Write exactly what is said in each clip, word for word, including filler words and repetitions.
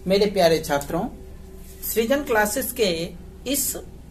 मेरे प्यारे छात्रों, सृजन क्लासेस के इस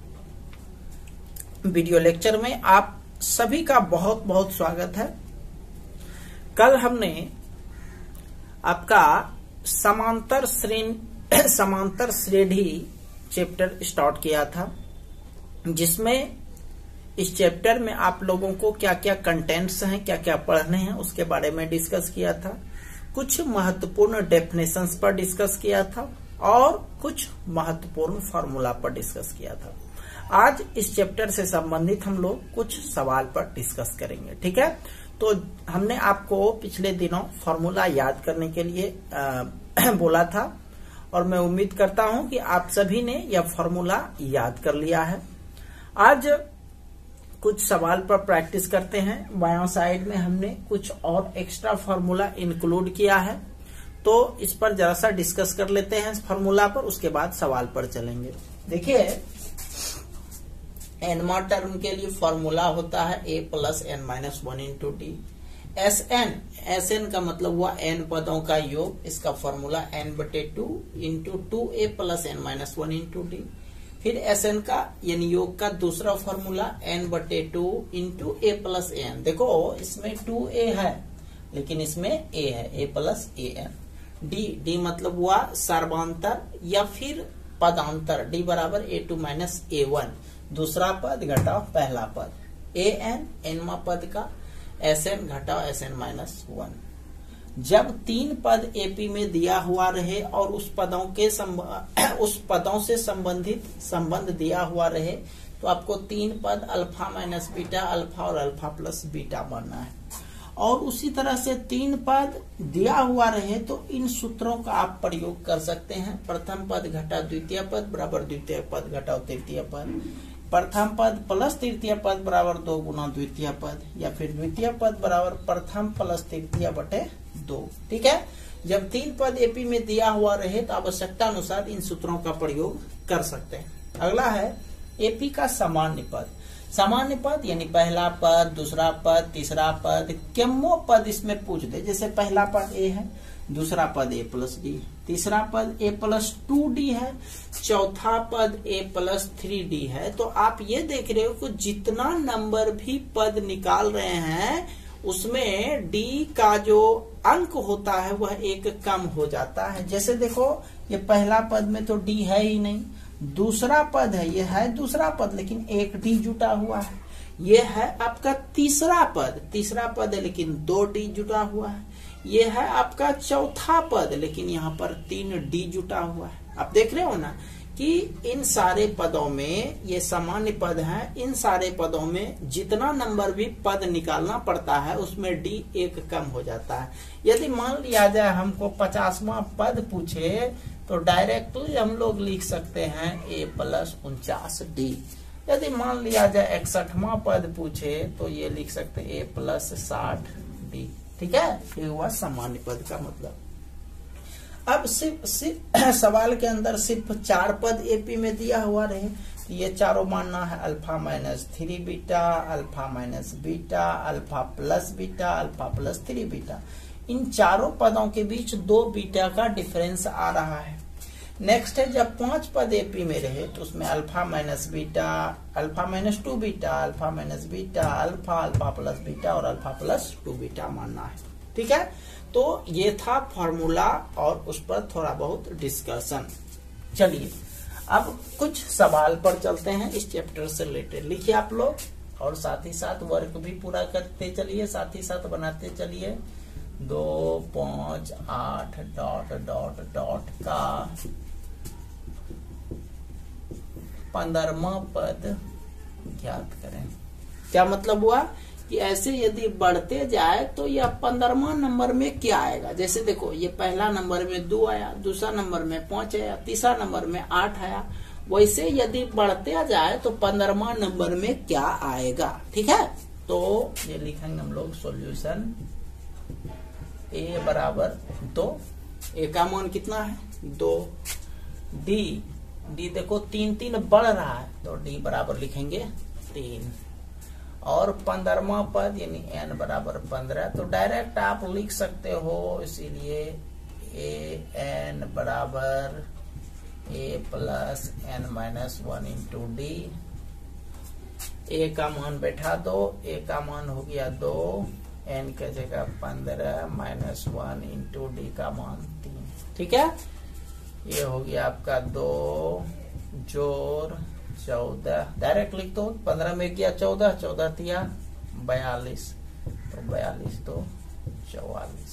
वीडियो लेक्चर में आप सभी का बहुत बहुत स्वागत है। कल हमने आपका समांतर श्रेणी समांतर श्रेणी चैप्टर स्टार्ट किया था, जिसमें इस चैप्टर में आप लोगों को क्या क्या कंटेंट्स हैं, क्या क्या पढ़ने हैं, उसके बारे में डिस्कस किया था। कुछ महत्वपूर्ण डेफिनेशंस पर डिस्कस किया था और कुछ महत्वपूर्ण फार्मूला पर डिस्कस किया था। आज इस चैप्टर से संबंधित हम लोग कुछ सवाल पर डिस्कस करेंगे, ठीक है। तो हमने आपको पिछले दिनों फार्मूला याद करने के लिए आ, बोला था और मैं उम्मीद करता हूं कि आप सभी ने यह फार्मूला याद कर लिया है। आज कुछ सवाल पर प्रैक्टिस करते हैं। बायों साइड में हमने कुछ और एक्स्ट्रा फार्मूला इंक्लूड किया है, तो इस पर जरा सा डिस्कस कर लेते हैं इस फार्मूला पर, उसके बाद सवाल पर चलेंगे। देखिए, एनमा टर्म के लिए फार्मूला होता है A plus N minus one into D. S N S N का मतलब हुआ एन पदों का योग, इसका फार्मूला एन बटे two into two A plus N minus one into D. फिर एस एन का यानी योग का दूसरा फॉर्मूला एन बटे two into A plus N. देखो इसमें टू ए है लेकिन इसमें ए है, A plus A N. D D मतलब हुआ सर्वांतर या फिर पदांतर, डी बराबर A two minus A one, दूसरा पद घटाओ पहला पद। ए एन एनवा पद का, एस एन घटाओ एस एन माइनस वन। जब तीन पद एपी में दिया हुआ रहे और उस पदों के उस पदों से संबंधित संबंध दिया हुआ रहे, तो आपको तीन पद अल्फा माइनस बीटा, अल्फा और अल्फा प्लस बीटा बनना है। और उसी तरह से तीन पद दिया हुआ रहे तो इन सूत्रों का आप प्रयोग कर सकते हैं। प्रथम पद घटा द्वितीय पद बराबर द्वितीय पद घटाओ तृतीय पद। प्रथम पद प्लस तृतीय पद बराबर दो गुना द्वितीय पद, या फिर द्वितीय पद बराबर प्रथम प्लस तृतीय बटे दो, ठीक है। जब तीन पद एपी में दिया हुआ रहे तो आवश्यकता अनुसार इन सूत्रों का प्रयोग कर सकते हैं। अगला है एपी का सामान्य पद। सामान्य पद यानी पहला पद, दूसरा पद, तीसरा पद, केमो पद इसमें पूछ दे। जैसे पहला पद ए है, दूसरा पद ए प्लस डी, तीसरा पद ए प्लस टू डी है, चौथा पद ए प्लस थ्री डी है। तो आप ये देख रहे हो कि जितना नंबर भी पद निकाल रहे हैं उसमें डी का जो अंक होता है वह एक कम हो जाता है। जैसे देखो, ये पहला पद में तो डी है ही नहीं, दूसरा पद है, ये है दूसरा पद लेकिन एक डी जुटा हुआ है। ये है आपका तीसरा पद, तीसरा पद है लेकिन दो डी जुटा हुआ है। ये है आपका चौथा पद लेकिन यहाँ पर तीन डी जुटा हुआ है। आप देख रहे हो ना कि इन सारे पदों में, ये सामान्य पद हैं, इन सारे पदों में जितना नंबर भी पद निकालना पड़ता है उसमें डी एक कम हो जाता है। यदि मान लिया जाए हमको पचासवां पद पूछे तो डायरेक्टली हम लोग लिख सकते हैं ए प्लस उनचास डी। यदि मान लिया जाए इकसठवां पद पूछे तो ये लिख सकते हैं ए प्लस साठ डी, ठीक है। ये हुआ सामान्य पद का मतलब। अब सिर्फ सिर्फ सवाल के अंदर सिर्फ चार पद एपी में दिया हुआ रहे तो ये चारों मानना है alpha minus three beta, alpha minus beta, alpha plus beta, alpha plus three beta. इन चारों पदों के बीच दो बीटा का डिफरेंस आ रहा है। नेक्स्ट है, जब पांच पद एपी में रहे तो उसमें alpha minus beta, alpha minus two beta, alpha minus beta, alpha, alpha plus beta और अल्फा प्लस टू बीटा मानना है, ठीक है। तो ये था फॉर्मूला और उस पर थोड़ा बहुत डिस्कशन। चलिए अब कुछ सवाल पर चलते हैं इस चैप्टर से रिलेटेड। लिखिए आप लोग और साथ ही साथ वर्क भी पूरा करते चलिए, साथ ही साथ बनाते चलिए। दो पांच आठ डॉट डॉट डॉट का पंद्रहवां पद ज्ञात करें। क्या मतलब हुआ कि ऐसे यदि बढ़ते जाए तो यह पंद्रहवां नंबर में क्या आएगा। जैसे देखो, ये पहला नंबर में दो आया, दूसरा नंबर में पांच आया, तीसरा नंबर में आठ आया। वैसे यदि बढ़ते जाए तो पंद्रहवां नंबर में क्या आएगा, ठीक है। तो ये लिखेंगे हम लोग सॉल्यूशन ए बराबर दो, ए का मान कितना है दो। डी डी देखो तीन तीन बढ़ रहा है तो डी बराबर लिखेंगे तीन। और पंद्रहवां पद यानी एन बराबर पंद्रह, तो डायरेक्ट आप लिख सकते हो, इसीलिए ए एन बराबर A plus N minus one into D. A का मान बैठा दो, ए का मान हो गया दो, एन के जगह पंद्रह माइनस वन इंटू डी का मान तीन। ठीक है, ये हो गया आपका दो जोड़ चौदह, डायरेक्ट लिख दो, पंद्रह में किया चौदह, चौदह दिया बयालीस, तो बयालीस तो चौवालीस।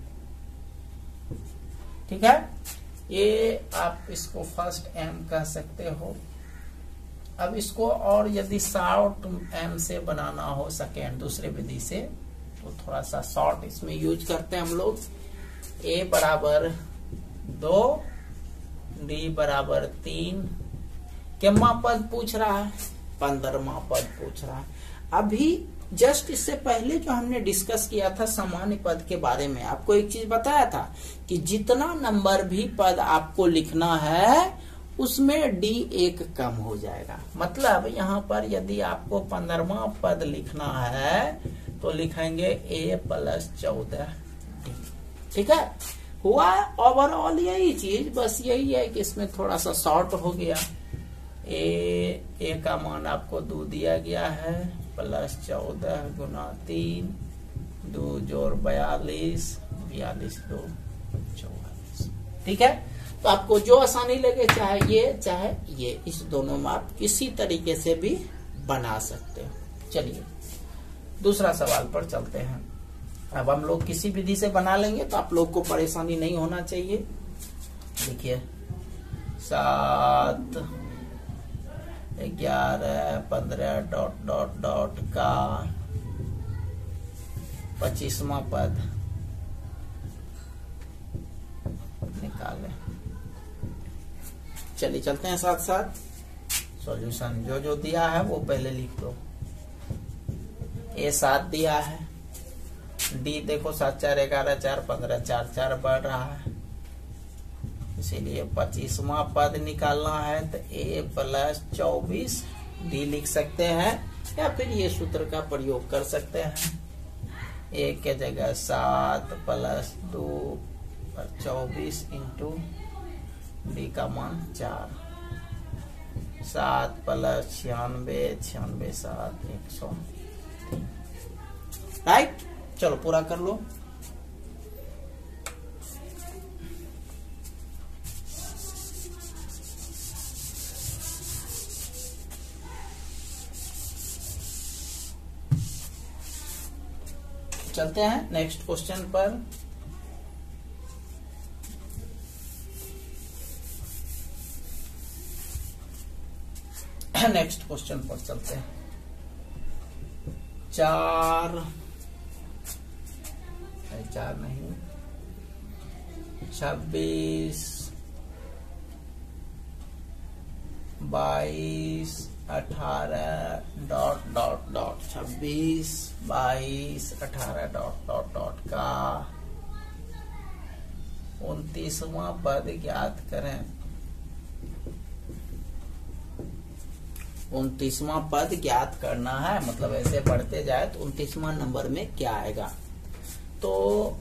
ठीक है, ये आप इसको फर्स्ट एम कह सकते हो। अब इसको और यदि शॉर्ट एम से बनाना हो सेकेंड दूसरे विधि से, तो थोड़ा सा शॉर्ट इसमें यूज करते हैं हम लोग। ए बराबर दो, डी बराबर तीन, कितना पद पूछ रहा है, पंद्रहवां पद पूछ रहा है। अभी जस्ट इससे पहले जो हमने डिस्कस किया था सामान्य पद के बारे में, आपको एक चीज बताया था कि जितना नंबर भी पद आपको लिखना है उसमें डी एक कम हो जाएगा। मतलब यहाँ पर यदि आपको पंद्रहवां पद लिखना है तो लिखेंगे ए प्लस चौदह डी। ठीक है, हुआ ओवरऑल यही चीज, बस यही है कि इसमें थोड़ा सा शॉर्ट हो गया। ए ए का मान आपको दो दिया गया है, प्लस चौदह गुना तीन, दो जोड़ बयालीस, बयालीस दो चौवालीस। ठीक है, तो आपको जो आसानी लगे, चाहे ये चाहे ये, इस दोनों में आप किसी तरीके से भी बना सकते हो। चलिए दूसरा सवाल पर चलते हैं। अब हम लोग किसी विधि से बना लेंगे तो आप लोग को परेशानी नहीं होना चाहिए। देखिए सात ग्यारह पंद्रह डॉट डॉट डॉट का पच्चीसवां पद निकालें। चलिए चलते हैं साथ साथ सॉल्यूशन। जो जो दिया है वो पहले लिख दो। ए सात दिया है, डी देखो सात चार ग्यारह, चार पंद्रह, चार चार बढ़ रहा है, इसीलिए पच्चीसवां पद निकालना है। तो ए प्लस चौबीस डी लिख सकते हैं, या फिर ये सूत्र का प्रयोग कर सकते हैं। ए के जगह सात प्लस दो और चौबीस इंटू डी का मान चार, सात प्लस छियानवे, छियानवे सात एक सौ तीन। राइट, चलो पूरा कर लो। चलते हैं नेक्स्ट क्वेश्चन पर। नेक्स्ट क्वेश्चन पर चलते हैं। चार चार नहीं, छब्बीस, बाईस, अठारह डॉट डॉट डॉट, छब्बीस बाईस अठारह डॉट डॉट डॉट का उनतीसवां पद ज्ञात करें। उनतीसवां पद ज्ञात करना है, मतलब ऐसे बढ़ते जाए तो उनतीसवां नंबर में क्या आएगा। तो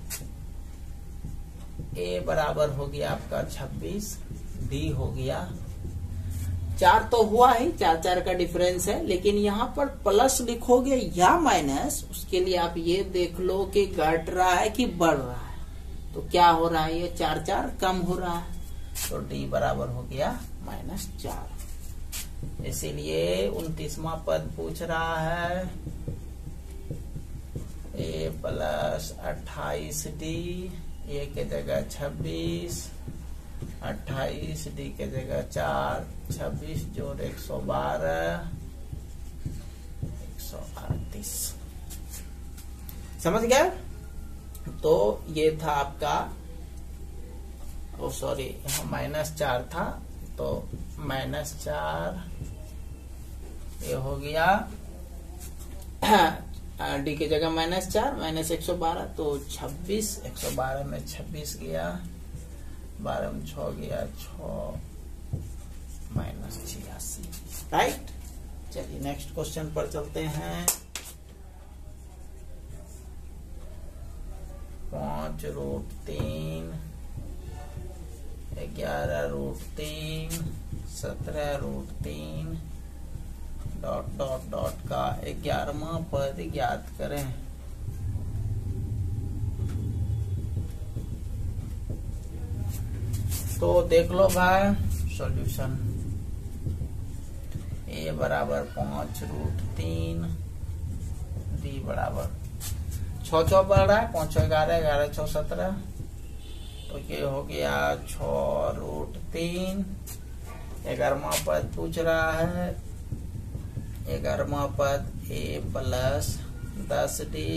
ए बराबर हो गया आपका छब्बीस, डी हो गया चार, तो हुआ ही चार चार का डिफरेंस है, लेकिन यहाँ पर प्लस लिखोगे या माइनस, उसके लिए आप ये देख लो कि घट रहा है कि बढ़ रहा है। तो क्या हो रहा है, ये चार चार कम हो रहा है, तो डी बराबर हो गया माइनस चार। इसीलिए उनतीसवां पद पूछ रहा है ए प्लस अट्ठाईस डी, ए के जगह छब्बीस, अट्ठाईस डी के जगह चार, छब्बीस जोड़ एक सौ बारह, एक सौ अड़तीस। समझ गया। तो ये था आपका, ओ सॉरी यहाँ माइनस चार था, तो माइनस चार ये हो गया डी की जगह माइनस चार, माइनस एक सौ बारह, तो छब्बीस, एक सौ बारह में छब्बीस गया, बारह में छ गया छ, माइनस छियासी। राइट, चलिए नेक्स्ट क्वेश्चन पर चलते हैं। पांच रूट तीन ग्यारह रूट तीन, सत्रह रूट तीन डॉट डॉट डॉट का ग्यारहवां पद ज्ञात करें। तो देख लो भाई सॉल्यूशन। ए बराबर पांच रूट तीन, डी बराबर छो छो पड़ रहा है, पांच छो ग्यारह, ग्यारह छो सत्रह, तो ये हो गया छ रूट तीन। ग्यारहवां पद पूछ रहा है, ग्यारहवां पद ए प्लस दस डी,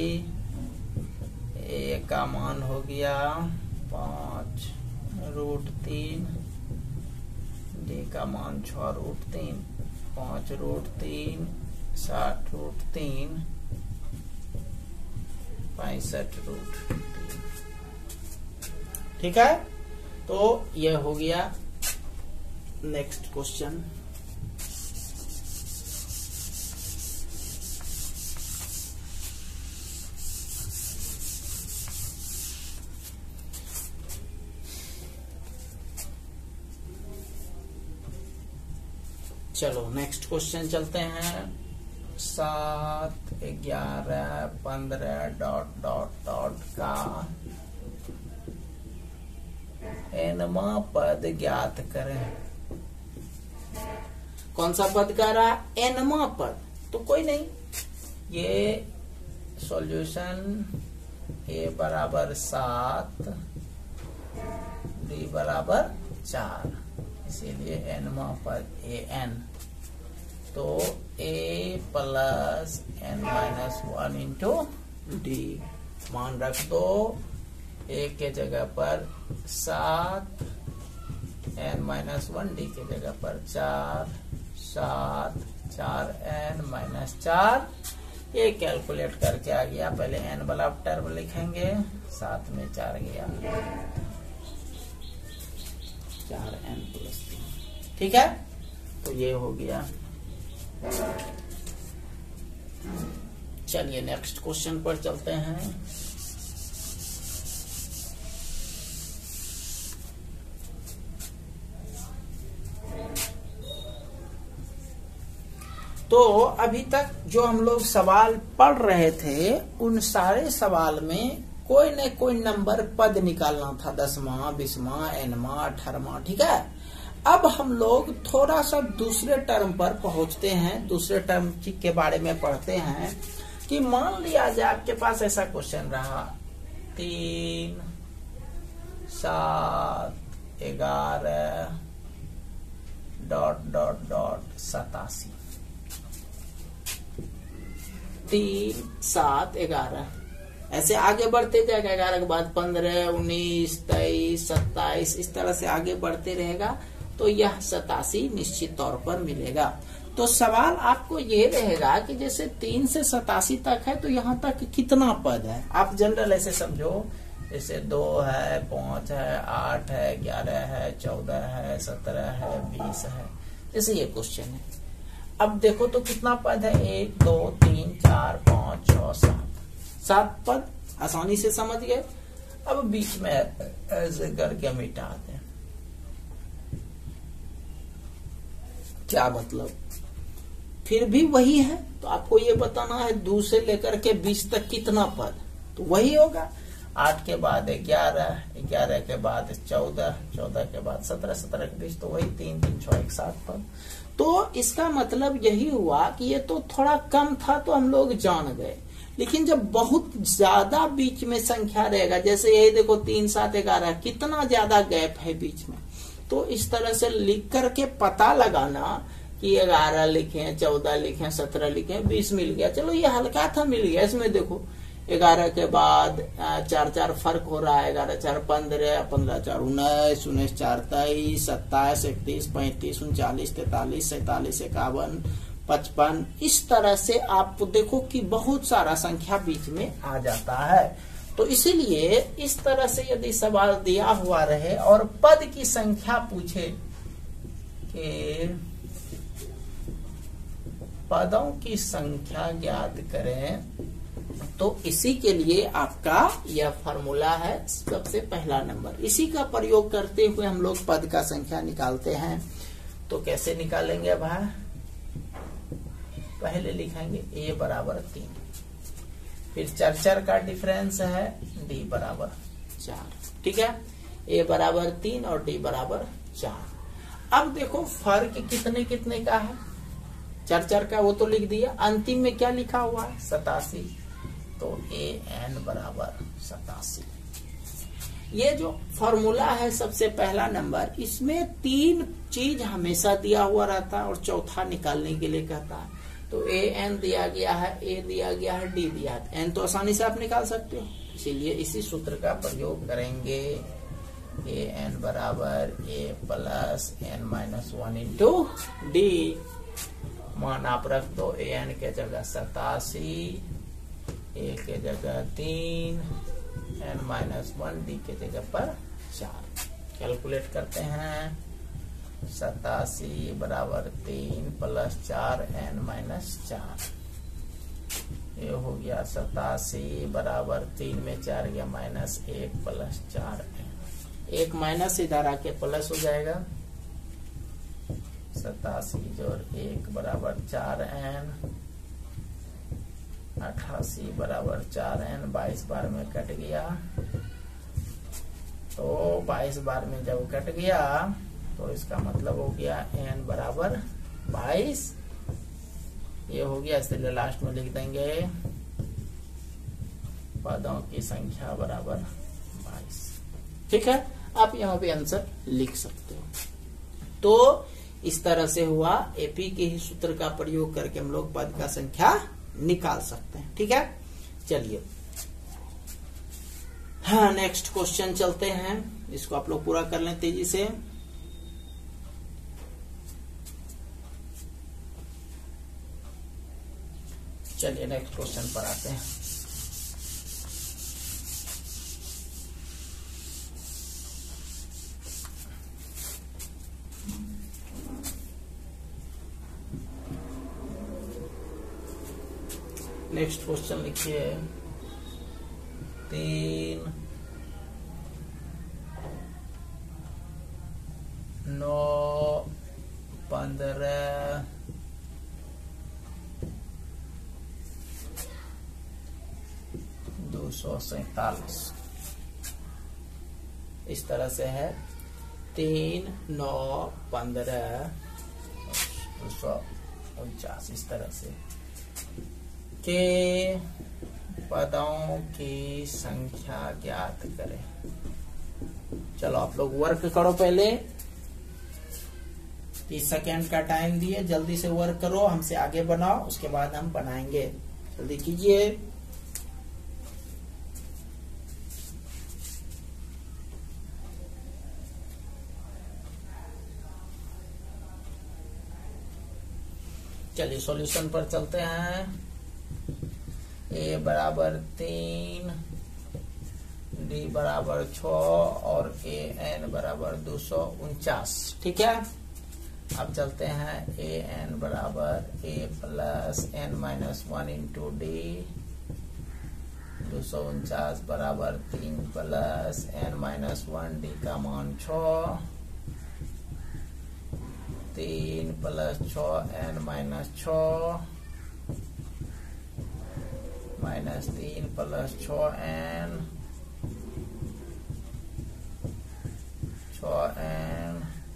ए का मान हो गया पांच रूट तीन, डी का मान छ रूट तीन, पांच रूट तीन, साठ रूट तीन, पैंसठ रूट तीन। ठीक है, तो यह हो गया नेक्स्ट क्वेश्चन। चलो नेक्स्ट क्वेश्चन चलते हैं। सात ग्यारह पंद्रह डॉट डॉट डॉट का एनवा पद ज्ञात करें। कौन सा पद कह रहा है? एनवा पद। तो कोई नहीं, ये सॉल्यूशन ए बराबर सात, डी बराबर चार, इसीलिए एनवा पद ए एन। तो A plus N minus one into D मान रख दो। ए के जगह पर सात, एन माइनस वन, डी के जगह पर चार, सात चार एन माइनस चार। ये कैलकुलेट करके आ गया। पहले एन वाला टर्म लिखेंगे, सात में चार गया, चार एन प्लस तीन। ठीक है, तो ये हो गया। चलिए नेक्स्ट क्वेश्चन पर चलते हैं। तो अभी तक जो हम लोग सवाल पढ़ रहे थे, उन सारे सवाल में कोई न कोई नंबर पद निकालना था, दसवां, बीसवां, एनवा, अठारहवां। ठीक है, अब हम लोग थोड़ा सा दूसरे टर्म पर पहुंचते हैं, दूसरे टर्म के बारे में पढ़ते हैं। कि मान लिया जाए आपके पास ऐसा क्वेश्चन रहा, तीन सात ग्यारह डॉट डॉट डॉट सतासी, तीन सात ग्यारह, ऐसे आगे बढ़ते जाएगा। ग्यारह के बाद पंद्रह, उन्नीस, तेईस, सत्ताईस, इस तरह से आगे बढ़ते रहेगा। तो यह सतासी निश्चित तौर पर मिलेगा। तो सवाल आपको ये रहेगा कि जैसे तीन से सतासी तक है, तो यहाँ तक कितना पद है। आप जनरल ऐसे समझो, जैसे दो है, पांच है, आठ है, ग्यारह है, चौदह है, सत्रह है, बीस है, जैसे ये क्वेश्चन है। अब देखो तो कितना पद है, एक दो तीन चार पांच छह सात, सात पद आसानी से समझ गए। अब बीच में ऐसे करके मिटाते हैं। क्या मतलब? फिर भी वही है, तो आपको ये बताना है दो से लेकर के बीस तक कितना पद, तो वही होगा। आठ के बाद ग्यारह, ग्यारह के बाद चौदह, चौदह के बाद सत्रह, सत्रह के बीस, तो वही तीन तीन छह एक सात पद। तो इसका मतलब यही हुआ कि ये तो थोड़ा कम था तो हम लोग जान गए, लेकिन जब बहुत ज्यादा बीच में संख्या रहेगा, जैसे यही देखो तीन सात ग्यारह, कितना ज्यादा गैप है बीच में, तो इस तरह से लिख करके पता लगाना कि ग्यारह लिखे, चौदह लिखे, सत्रह लिखे, बीस मिल गया, चलो ये हल्का था मिल गया। इसमें देखो ग्यारह के बाद चार चार फर्क हो रहा है, ग्यारह चार पंद्रह, पंद्रह चार उन्नीस, उन्नीस चार तेईस, सत्ताईस, इकतीस, पैंतीस, उनचालीस, तैतालीस, सैतालीस, इक्यावन, पचपन, इस तरह से आप देखो कि बहुत सारा संख्या बीच में आ जाता है। तो इसीलिए इस तरह से यदि सवाल दिया हुआ रहे और पद की संख्या पूछे कि पदों की संख्या ज्ञात करें, तो इसी के लिए आपका यह फॉर्मूला है सबसे पहला नंबर। इसी का प्रयोग करते हुए हम लोग पद का संख्या निकालते हैं। तो कैसे निकालेंगे भाई? पहले लिखेंगे a बराबर तीन, फिर चार चार का डिफरेंस है d बराबर चार। ठीक है, a बराबर तीन और d बराबर चार। अब देखो फर्क कितने कितने का है, चार चार का वो तो लिख दिया, अंतिम में क्या लिखा हुआ है? सतासी। तो ए एन बराबर सतासी। ये जो फॉर्मूला है सबसे पहला नंबर, इसमें तीन चीज हमेशा दिया हुआ रहता है और चौथा निकालने के लिए कहता है। तो ए एन दिया गया है, ए दिया गया है, डी दिया है, एन तो आसानी से आप निकाल सकते हो, इसीलिए इसी सूत्र का प्रयोग करेंगे। ए एन बराबर A plus N minus one into D. मान आप रख दो, ए एन के जगह सतासी, ए के जगह तीन, एन माइनस वन, डी के जगह पर चार। कैलकुलेट करते हैं, सतासी बराबर तीन प्लस चार एन माइनस चार। ये हो गया सतासी बराबर तीन में चार गया माइनस एक प्लस चार एन। एक माइनस इधर आके प्लस हो जाएगा। सतासी जोड़ एक बराबर चार एन, अठासी बराबर चार एन, बाईस बार में कट गया। तो बाईस बार में जब कट गया तो इसका मतलब हो गया एन बराबर बाईस। ये हो गया, इसलिए लास्ट में लिख देंगे पदों की संख्या बराबर बाईस। ठीक है, आप यहाँ पे आंसर लिख सकते हो। तो इस तरह से हुआ, एपी के ही सूत्र का प्रयोग करके हम लोग पद का संख्या निकाल सकते हैं। ठीक है, चलिए हाँ नेक्स्ट क्वेश्चन चलते हैं, इसको आप लोग पूरा कर लें तेजी से। चलिए नेक्स्ट क्वेश्चन पर आते हैं। नेक्स्ट क्वेश्चन लिखिए, तीन नौ पंद्रह दो सौ सैतालीस। इस तरह से है, तीन नौ पंद्रह दो सौ उनचास। इस तरह से के पदों की संख्या ज्ञात करें। चलो आप लोग वर्क करो, पहले तीस सेकेंड का टाइम दिए, जल्दी से वर्क करो, हमसे आगे बनाओ, उसके बाद हम बनाएंगे। जल्दी कीजिए। चलिए सॉल्यूशन पर चलते हैं। ए बराबर तीन, डी बराबर छ और ए एन बराबर दो सौ उनचास। ठीक है, अब चलते हैं। ए एन बराबर A plus N minus one into D, दो सौ उनचास बराबर तीन plus N minus one, D का मान छ, तीन प्लस छ एन माइनस छ, माइनस तीन प्लस छ एन, छ एन,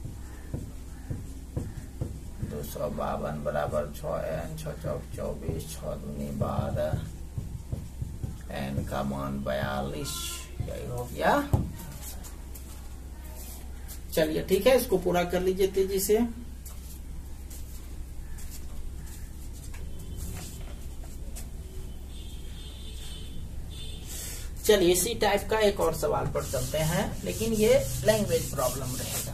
दो सौ बावन बराबर छ एन, छ चौक चौबीस, छ दूनी बारह, एन का मान बयालीस। यही हो गया। चलिए ठीक है, इसको पूरा कर लीजिए तेजी से। चलिए इसी टाइप का एक और सवाल पर चलते हैं, लेकिन ये लैंग्वेज प्रॉब्लम रहेगा।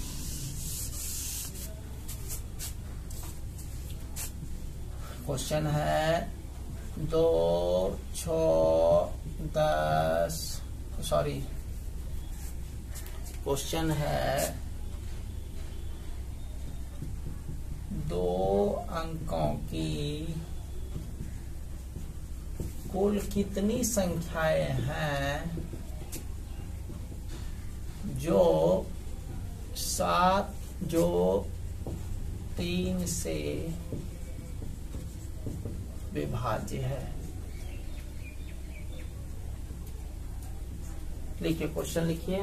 क्वेश्चन है दो छ दस सॉरी क्वेश्चन है दो अंकों की कुल कितनी संख्याएं हैं जो सात जो तीन से विभाज्य है। लिखिए, क्वेश्चन लिखिए।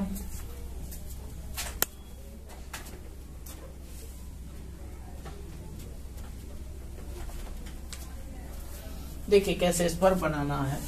देखिए कैसे इस पर बनाना है।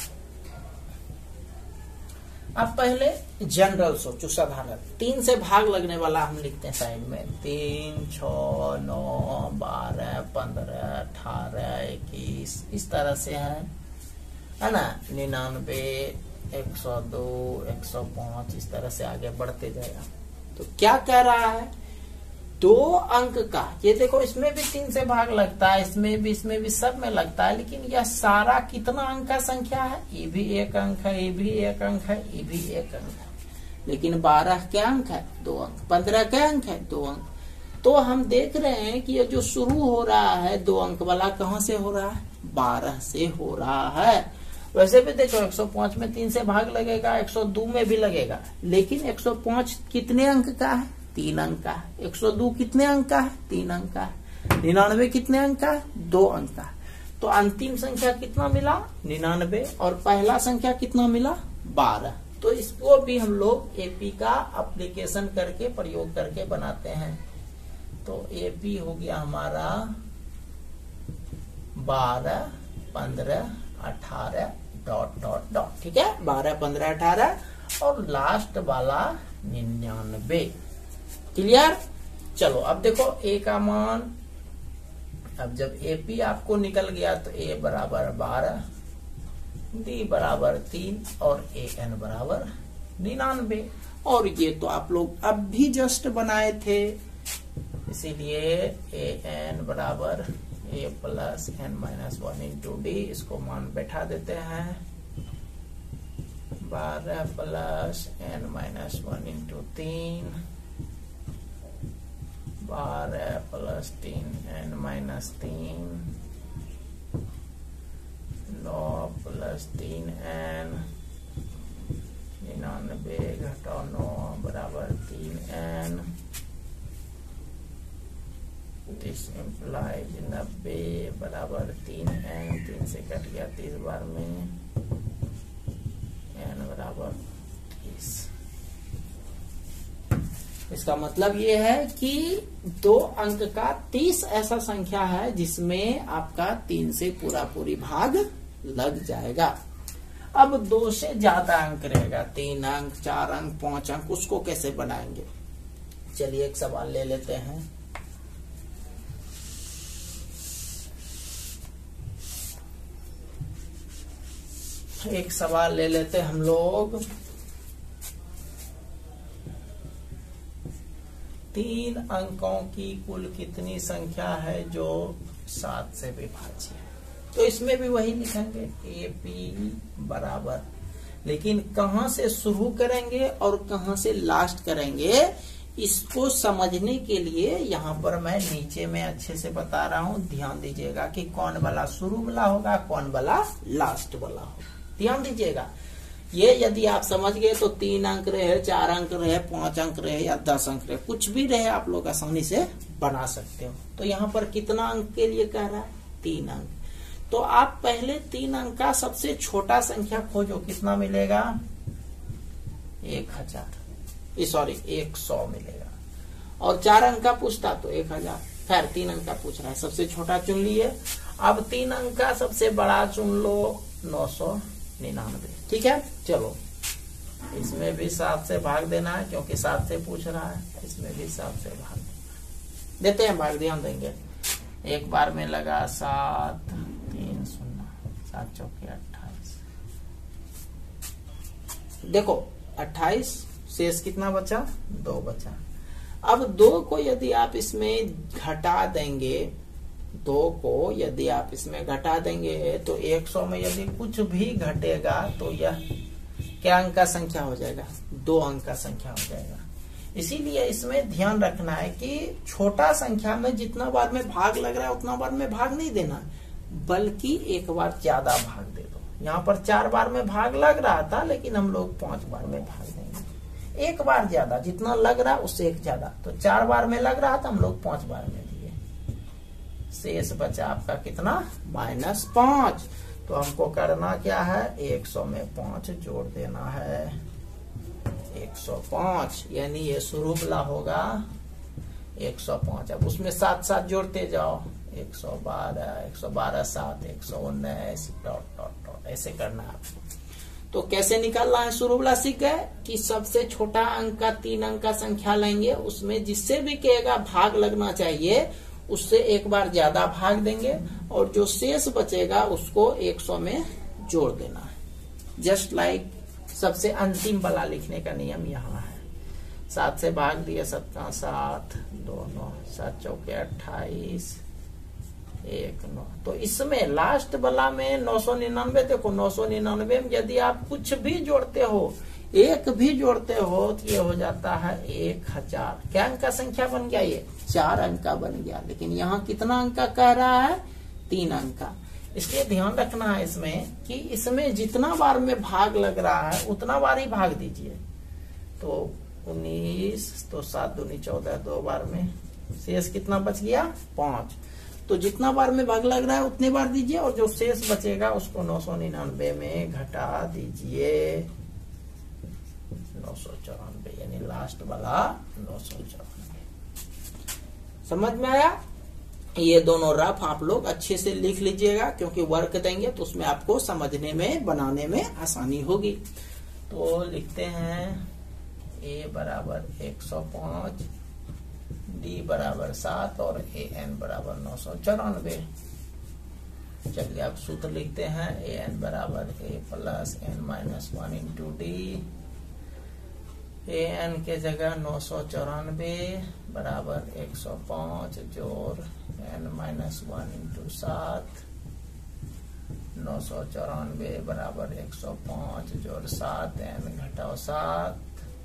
अब पहले जनरल सोचो, साधारण। तीन से भाग लगने वाला हम लिखते हैं साइड में। तीन, छ, नौ, बारह, पंद्रह, अठारह, इक्कीस, इस तरह से है है ना। निन्यानवे, एक सौ दो, एक सौ पांच, इस तरह से आगे बढ़ते जाएगा। तो क्या कह रहा है, दो अंक का, ये देखो इसमें भी तीन से भाग लगता है, इसमें भी, इसमें भी, सब में लगता है, लेकिन यह सारा कितना अंक का संख्या है। ये भी एक अंक है, ये भी एक अंक है, ये भी एक अंक है, लेकिन बारह के अंक है, दो अंक। पंद्रह के अंक है, दो अंक। तो हम देख रहे हैं कि ये जो शुरू हो रहा है दो अंक वाला, कहाँ से हो रहा है, बारह से हो रहा है। वैसे भी देखो एक सौ पांच में तीन से भाग लगेगा, एक सौ दो में भी लगेगा, लेकिन एक सौ पांच कितने अंक का है, तीन अंक का है। एक सौ दो कितने अंक का है, तीन अंक का है। निन्यानवे कितने अंक का है, दो अंक का है। तो अंतिम संख्या कितना मिला, निन्यानवे, और पहला संख्या कितना मिला, बारह। तो इसको भी हम लोग एपी का एप्लीकेशन करके, प्रयोग करके बनाते हैं। तो एपी हो गया हमारा बारह, पंद्रह, अठारह, डॉट डॉट डॉट, ठीक है। बारह, पंद्रह, अठारह और लास्ट वाला निन्यानवे। क्लियर। चलो अब देखो ए का मान, अब जब एपी आपको निकल गया तो ए बराबर बारह, डी बराबर तीन और ए एन बराबर निन्यानवे। और ये तो आप लोग अब भी जस्ट बनाए थे, इसीलिए ए एन बराबर A plus N minus one into D, इसको मान बैठा देते हैं। बारह plus N minus one into तीन, बारह प्लस तीन एन माइनस तीन, नौ प्लस तीन एन, निन्यानवे घटाओ नौ बराबर तीन एन, दिस इम्प्लाइज नब्बे बराबर तीन एन, तीन से कट गया तीस बार में, एन बराबर तीस। इसका मतलब ये है कि दो अंक का तीस ऐसा संख्या है जिसमें आपका तीन से पूरा पूरी भाग लग जाएगा। अब दो से ज्यादा अंक रहेगा, तीन अंक, चार अंक, पांच अंक, उसको कैसे बनाएंगे। चलिए एक सवाल ले लेते हैं। एक सवाल ले लेते हैं हम लोग। तीन अंकों की कुल कितनी संख्या है जो सात से विभाज्य है। तो इसमें भी वही लिखेंगे, ए पी बराबर, लेकिन कहां से शुरू करेंगे और कहां से लास्ट करेंगे, इसको समझने के लिए यहाँ पर मैं नीचे में अच्छे से बता रहा हूँ। ध्यान दीजिएगा कि कौन वाला शुरू वाला होगा, कौन वाला लास्ट वाला होगा। ध्यान दीजिएगा, ये यदि आप समझ गए तो तीन अंक रहे, चार अंक रहे, पांच अंक रहे या दस अंक रहे, कुछ भी रहे, आप लोग आसानी से बना सकते हो। तो यहाँ पर कितना अंक के लिए कह रहा है, तीन अंक। तो आप पहले तीन अंक का सबसे छोटा संख्या खोजो, कितना मिलेगा, एक हजार, सॉरी एक सौ मिलेगा। और चार अंक का पूछता तो एक हजार, खैर तीन अंक का पूछ रहा है, सबसे छोटा चुन लिए। अब तीन अंक का सबसे बड़ा चुन लो, नौ सौ निन्यानवे, ठीक है। चलो इसमें भी सात से भाग देना है क्योंकि सात से पूछ रहा है, इसमें भी सात से भाग देते हैं, भाग ध्यान देंगे। एक बार में लगा सात, तीन शून्य, सात चौके अट्ठाईस। देखो अट्ठाईस, शेष कितना बचा, दो बचा। अब दो को यदि आप इसमें घटा देंगे, दो को यदि आप इसमें घटा देंगे तो एक सौ में यदि कुछ भी घटेगा तो यह क्या अंक का संख्या हो जाएगा, दो अंक का संख्या हो जाएगा। इसीलिए इसमें ध्यान रखना है कि छोटा संख्या में जितना बार में भाग लग रहा है उतना बार में भाग नहीं देना, बल्कि एक बार ज्यादा भाग दे दो। यहाँ पर चार बार में भाग लग रहा था, लेकिन हम लोग पांच बार में भाग देंगे, एक बार ज्यादा, जितना लग रहा उससे एक ज्यादा। तो चार बार में लग रहा था, हम लोग पांच बार में दिए। शेष बचा आपका कितना, माइनस पांच। तो हमको करना क्या है, एक सौ में पांच जोड़ देना है, एक सौ पांच, यानी ये शुरुबला होगा एक सौ पांच। अब उसमें साथ साथ जोड़ते जाओ, एक सौ बारह, एक सौ बारह सात, एक सौ उन्नीस, डॉट डॉट डॉट, ऐसे करना है आपको। तो कैसे निकालना है शुरुबला सीख गए कि सबसे छोटा अंक का तीन अंक का संख्या लेंगे, उसमें जिससे भी कहेगा भाग लगना चाहिए उससे एक बार ज्यादा भाग देंगे, और जो शेष बचेगा उसको एक सौ में जोड़ देना है। जस्ट लाइक सबसे अंतिम वाला लिखने का नियम यहाँ है। सात से भाग दिए, सत्ता सात, दो नौ, सात चौके अट्ठाईस, एक नौ। तो इसमें लास्ट वाला में नौ सौ निन्यानवे, देखो नौ सौ निन्यानवे में यदि आप कुछ भी जोड़ते हो, एक भी जोड़ते हो, तो ये हो जाता है एक हजार। क्या अंक का संख्या बन गया, ये चार अंक का बन गया। लेकिन यहाँ कितना अंक का कह रहा है, तीन अंक का। इसलिए ध्यान रखना है इसमें कि इसमें जितना बार में भाग लग रहा है उतना बार ही भाग दीजिए। तो उन्नीस, तो सात दूनी चौदह, दो बार में, शेष कितना बच गया, पांच। तो जितना बार में भाग लग रहा है उतने बार दीजिए, और जो शेष बचेगा उसको नौ सौ निन्यानवे में घटा दीजिए, नौ सौ चौरानवे, यानी लास्ट वाला नौ सौ चौरानवे। समझ में आया? ये दोनों रफ आप लोग अच्छे से लिख लीजिएगा, क्योंकि वर्क देंगे तो उसमें आपको समझने में, बनाने में आसानी होगी। तो लिखते हैं ए बराबर एक सौ पांच, डी बराबर सात, और ए एन बराबर नौ सौ चौरानवे। चलिए अब सूत्र लिखते हैं, ए एन बराबर A plus N minus one into D. A N के जगह नौ सौ चौरानवे बराबर एक सौ पांच जोड़ एन माइनस वन इंटू सात, नौ सौ चौरानवे बराबर एक सौ पांच जोड़ सात, एन घटाओ सात,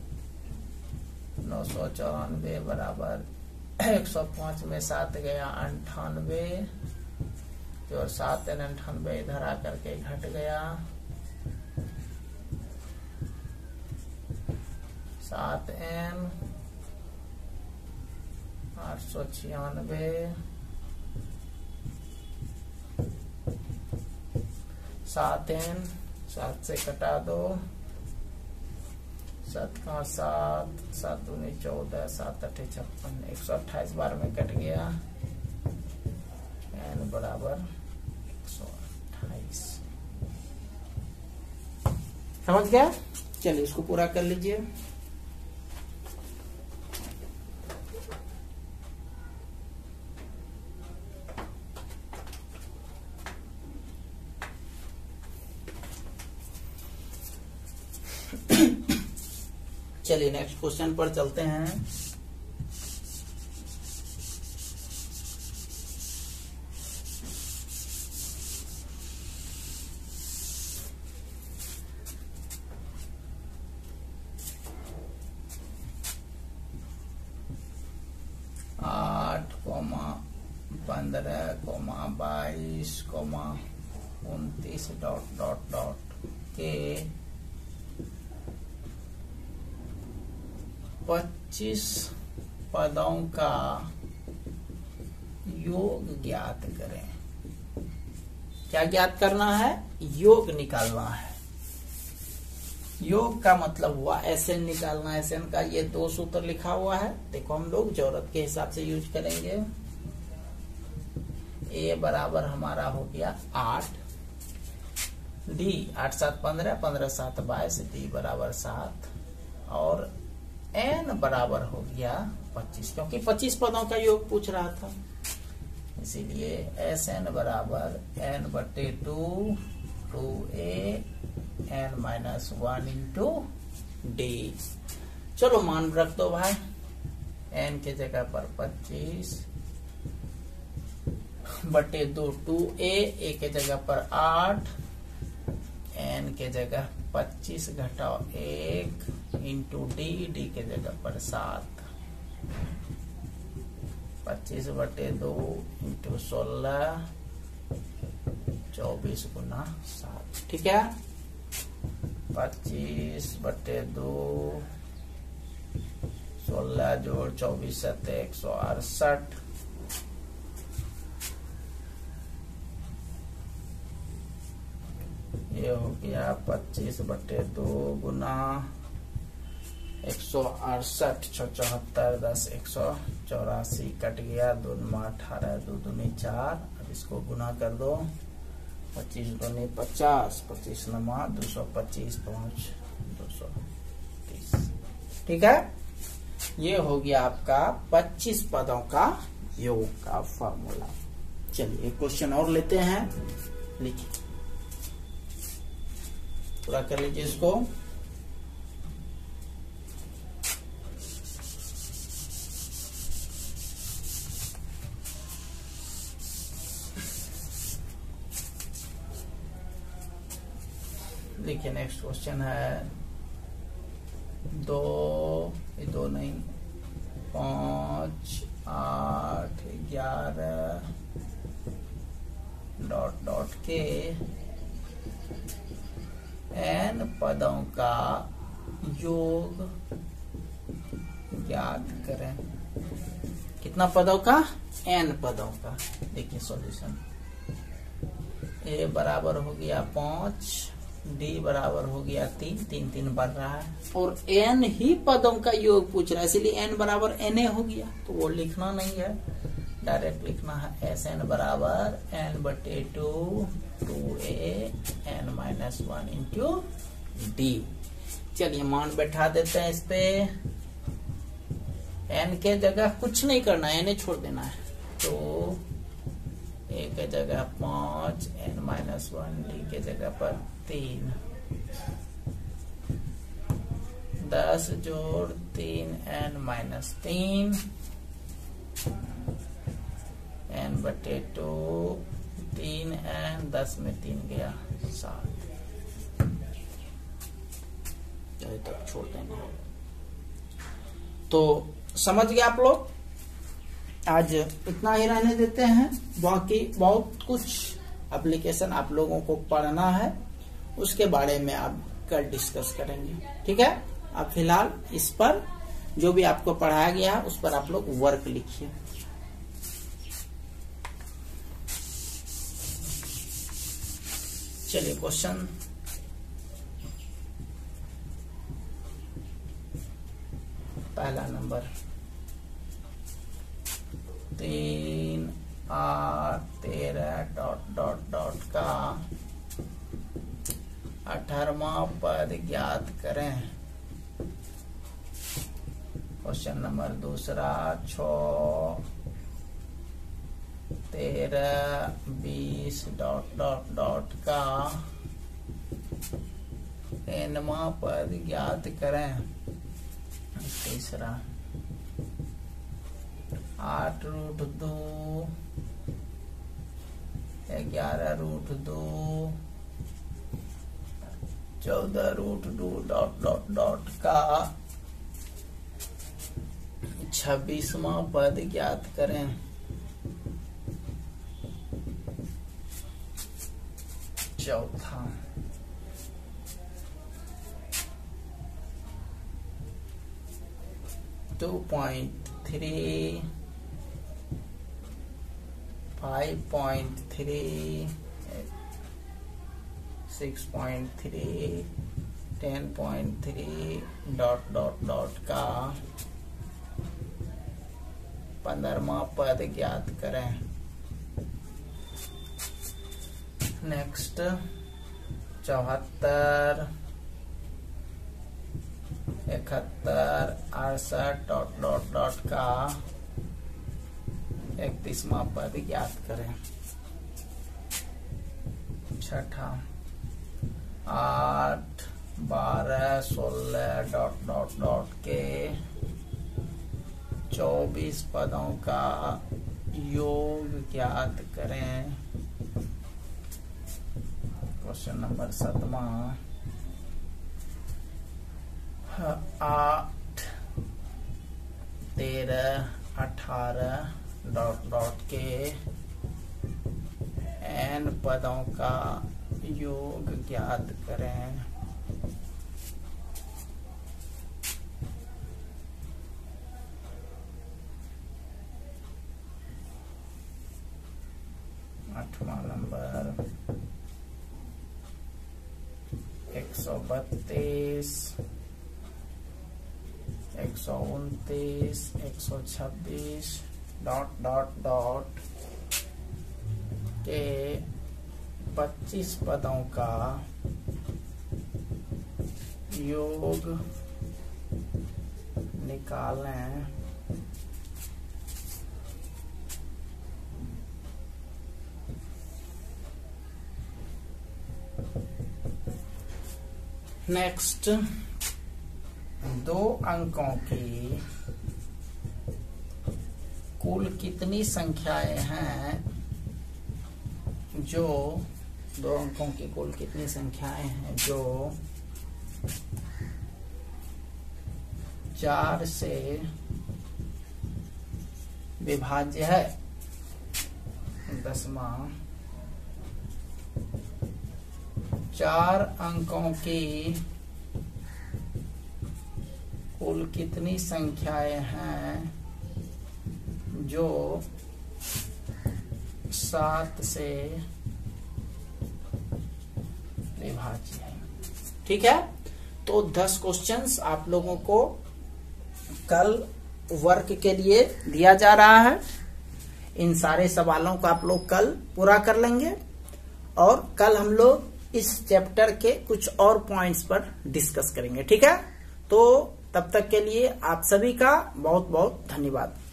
नौ सौ चौरानवे बराबर एक सौ पांच में सात गया अंठानवे, जोड़ सात, एन अंठानवे इधर आकर के घट गया, सात एन, आठ सौ छियानवे, सात एन, सात से कटा दो, सात का सात, सात दूनी चौदह, सात अठे छप्पन, एक सौ अट्ठाईस बार में कट गया, एन बराबर एक सौ अट्ठाईस। समझ गया? चलिए इसको पूरा कर लीजिए। चलिए नेक्स्ट क्वेश्चन पर चलते हैं। आठ कोमा पंद्रह कोमा बाईस कोमा उनतीस डॉट डॉट डॉट के पच्चीस पदों का योग ज्ञात करें। क्या ज्ञात करना है? योग निकालना है। योग का मतलब हुआ एसएन निकालना। एसएन का ये दो सूत्र लिखा हुआ है, देखो हम लोग जरूरत के हिसाब से यूज करेंगे। ए बराबर हमारा हो गया आठ, डी आठ सात पंद्रह, पंद्रह सात बाईस, डी बराबर सात, और एन बराबर हो गया पच्चीस, क्योंकि पच्चीस पदों का योग पूछ रहा था, इसीलिए एस एन बराबर एन बटे two, two A N minus one into D. चलो मान रख दो भाई, एन के जगह पर पच्चीस बटे दो, टू ए, ए के जगह पर आठ, एन के जगह पच्चीस घटाओ एक इंटू डी, डी के जगह पर सात, पच्चीस बटे दो इंटू सोलह, चौबीस गुना सात, ठीक है। पच्चीस बटे दो, सोलह जोड़ चौबीस सत्ते एक सौ अड़सठ, ये हो गया पच्चीस बटे दो गुना एक सौ अड़सठ, छो चौहत्तर, दस एक सौ चौरासी, कट गया, दो नमा अठारह, दो दूनी चार, अब इसको गुना कर दो, पच्चीस दूनी पचास, पच्चीस नमा दो सौ पच्चीस, पांच दो सौ तीस, ठीक है। ये हो गया आपका पच्चीस पदों का योग का फॉर्मूला। चलिए क्वेश्चन और लेते हैं, लिखिए, पूरा कर लीजिए इसको। देखिए नेक्स्ट क्वेश्चन है दो, दो नहीं, पांच, आठ, ग्यारह डॉट डॉट के एन पदों का योग ज्ञात करें। कितना पदों का? एन पदों का। देखिए सॉल्यूशन, ए बराबर हो गया पांच, डी बराबर हो गया तीन, तीन तीन बढ़ रहा है, और एन ही पदों का योग पूछ रहा है, इसलिए एन बराबर एन ए हो गया, तो वो लिखना नहीं है, डायरेक्ट लिखना है एस एन बराबर एन बटे two, two A N minus one into D. चलिए मान बैठा देते हैं इस पे, एन के जगह कुछ नहीं करना है, एन छोड़ देना है, तो ए के जगह पांच, एन माइनस वन, डी के जगह पर तीन, दस जोड़ तीन एन माइनस तीन, एन बटे टू, तीन एन, दस में तीन गया सात, तक छोड़ देंगे। तो समझ गए आप लोग, आज इतना ही रहने देते हैं, बाकी बहुत कुछ एप्लीकेशन आप लोगों को पढ़ना है, उसके बारे में आप कल डिस्कस करेंगे, ठीक है। अब फिलहाल इस पर जो भी आपको पढ़ाया गया है उस पर आप लोग वर्क लिखिए। चलिए क्वेश्चन पहला नंबर, तीन आठ तेरह डॉट डॉट डॉट का अठारहवां पद ज्ञात करें। क्वेश्चन नंबर दूसरा, छ तेरह बीस डॉट डॉट डॉट का एनवां पद ज्ञात करें। तीसरा, आठ रूट दो, ग्यारह रूट दो, चौदह रूट दो डॉट डॉट डॉट का छब्बीसवां पद ज्ञात करें। चौथा, two point three, five point three, six point three, ten point three dot dot dot का पंद्रहवां पद ज्ञात करें। नेक्स्ट, चौहत्तर, इकहत्तर, अड़सठ डॉट डॉट डॉट का इकतीसवां पद ज्ञात करें। छठा, आठ, बारह, सोलह डॉट डॉट डॉट के चौबीस पदों का योग ज्ञात करें। क्वेश्चन नंबर सातवां, आठ, तेरह, अठारह डॉट डॉट के एन पदों का योग ज्ञात करें। आठवां नंबर एक सौ बत्तीस, एक सौ उनतीस, एक सौ छब्बीस डॉट डॉट डॉट के पच्चीस पदों का योग निकालें। नेक्स्ट, दो अंकों की कुल कितनी संख्याएं हैं जो दो अंकों की कुल कितनी संख्याएं हैं जो चार से विभाज्य है। दसवां, चार अंकों की कुल कितनी संख्याएं हैं जो सात से विभाज्य है। ठीक है, तो दस क्वेश्चंस आप लोगों को कल वर्क के लिए दिया जा रहा है। इन सारे सवालों को आप लोग कल पूरा कर लेंगे और कल हम लोग इस चैप्टर के कुछ और पॉइंट्स पर डिस्कस करेंगे। ठीक है, तो तब तक के लिए आप सभी का बहुत बहुत धन्यवाद।